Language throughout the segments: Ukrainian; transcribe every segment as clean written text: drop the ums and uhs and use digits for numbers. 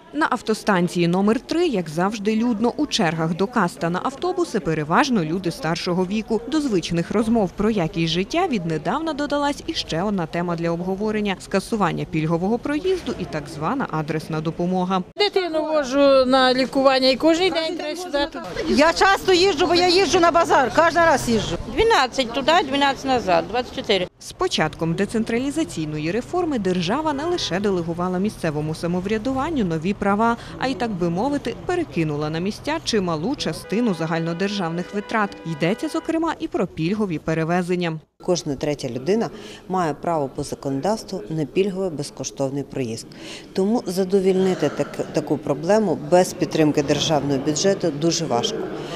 На автостанції номер 3, як завжди, людно. У чергах до кас та на автобуси переважно люди старшого віку. До звичних розмов про якість життя віднедавна додалась іще одна тема для обговорення – скасування пільгового проїзду і так звана адресна допомога. Дитину вожу на лікування і кожен день треба сюди. Я часто їжджу, бо я їжджу на базар, кожен раз їжджу. 12 туди, 12 назад, 24. З початком децентралізаційної реформи держава не лише делегувала місцевому самоврядуванню нові права, а й, так би мовити, перекинула на місця чималу частину загальнодержавних витрат. Йдеться, зокрема, і про пільгові перевезення. Кожна третя людина має право по законодавству на пільговий безкоштовний проїзд. Тому задовольнити таку проблему без підтримки державного бюджету дуже важко.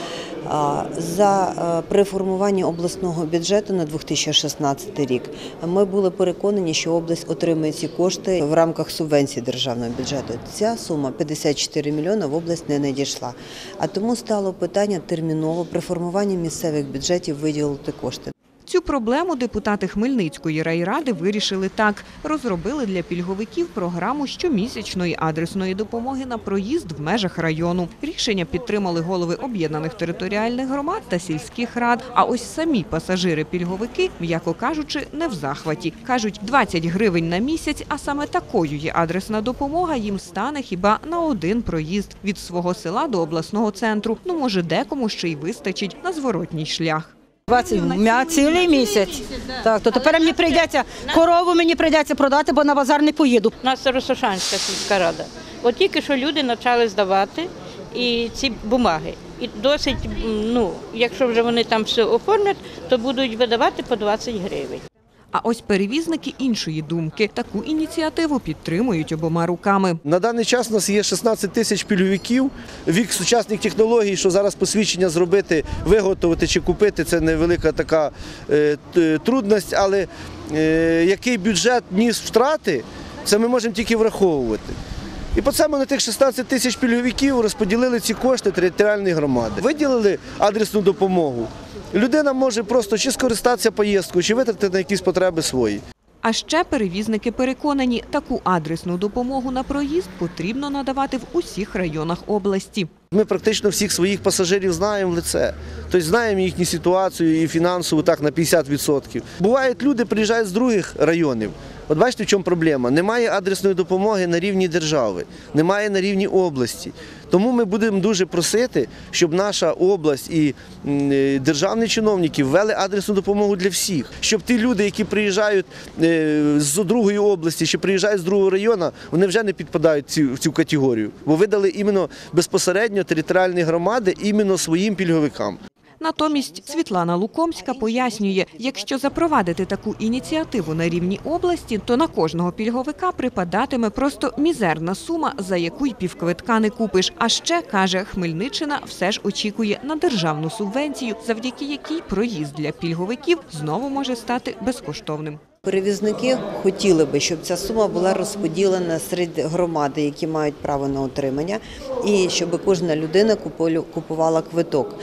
При формуванні обласного бюджету на 2016 рік ми були переконані, що область отримає ці кошти в рамках субвенції державного бюджету. Ця сума 54 мільйони в область не надійшла. А тому стало питання терміново при формуванні місцевих бюджетів виділити кошти. Цю проблему депутати Хмельницької райради вирішили так. Розробили для пільговиків програму щомісячної адресної допомоги на проїзд в межах району. Рішення підтримали голови об'єднаних територіальних громад та сільських рад. А ось самі пасажири-пільговики, м'яко кажучи, не в захваті. Кажуть, 20 гривень на місяць, а саме такою є адресна допомога, їм стане хіба на один проїзд від свого села до обласного центру. Ну, може, декому ще й вистачить на зворотній шлях. 20 цілий місяць. Так, то тепер корову мені прийдеться продати, бо на базар не поїду. У нас Росошанська сільська рада. От тільки що люди почали здавати і ці бумаги. І досить, якщо вже вони там все оформлять, то будуть видавати по 20 гривень. А ось перевізники іншої думки. Таку ініціативу підтримують обома руками. На даний час у нас є 16 тисяч пільговиків. Вік сучасних технологій, що зараз посвідчення зробити, виготовити чи купити – це невелика така трудність, але який бюджет ніс втрати, це ми можемо тільки враховувати. І по цьому на тих 16 тисяч пільговиків розподілили ці кошти територіальні громади. Виділили адресну допомогу. Людина може просто чи скористатися поїздкою, чи витратити на якісь потреби свої. А ще перевізники переконані, таку адресну допомогу на проїзд потрібно надавати в усіх районах області. Ми практично всіх своїх пасажирів знаємо в лице. Тобто знаємо їхню ситуацію і фінансову так на 50%. Бувають люди, приїжджають з других районів. От бачите, в чому проблема? Немає адресної допомоги на рівні держави, немає на рівні області. Тому ми будемо дуже просити, щоб наша область і державні чиновники ввели адресну допомогу для всіх. Щоб ті люди, які приїжджають з другої області чи приїжджають з другого району, вони вже не підпадають в цю категорію. Бо видали іменно безпосередньо територіальні громади іменно своїм пільговикам. Натомість Світлана Лукомська пояснює, якщо запровадити таку ініціативу на рівні області, то на кожного пільговика припадатиме просто мізерна сума, за яку й півквитка не купиш. А ще, каже, Хмельниччина все ж очікує на державну субвенцію, завдяки якій проїзд для пільговиків знову може стати безкоштовним. Перевізники хотіли би, щоб ця сума була розподілена серед громади, які мають право на отримання, і щоб кожна людина купувала квиток.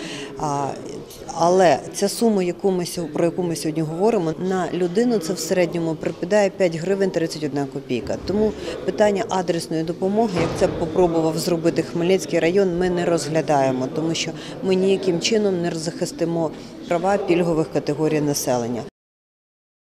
Але ця сума, про яку ми сьогодні говоримо, на людину це в середньому припадає 5 гривень 31 копійка. Тому питання адресної допомоги, як це попробував зробити Хмельницький район, ми не розглядаємо, тому що ми ніяким чином не захистимо права пільгових категорій населення.